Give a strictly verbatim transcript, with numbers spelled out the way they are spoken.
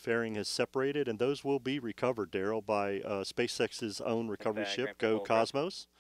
fairing has separated, and those will be recovered, Daryl, by uh, SpaceX's own recovery Exactly. ship, And Go people re- Cosmos.